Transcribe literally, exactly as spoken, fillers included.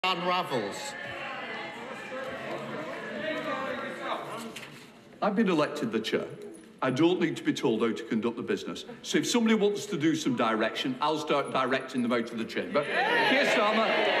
unravels. I've been elected the chair. I don't need to be told how to conduct the business. So if somebody wants to do some direction, I'll start directing them out of the chamber. Keir Starmer.